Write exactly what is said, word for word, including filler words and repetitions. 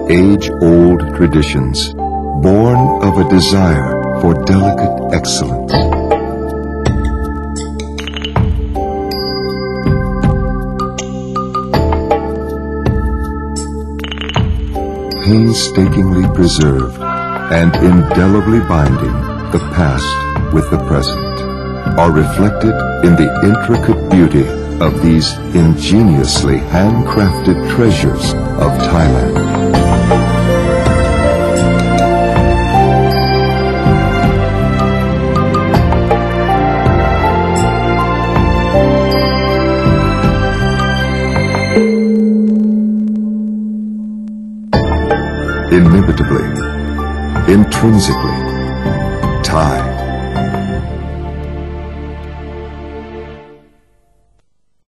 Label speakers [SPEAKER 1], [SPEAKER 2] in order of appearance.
[SPEAKER 1] age-old traditions, born of a desire for delicate excellence. Painstakingly preserved and indelibly binding the past with the present are reflected in the intricate beauty of these ingeniously handcrafted treasures of Thailand. Inimitably, intrinsically, Thai.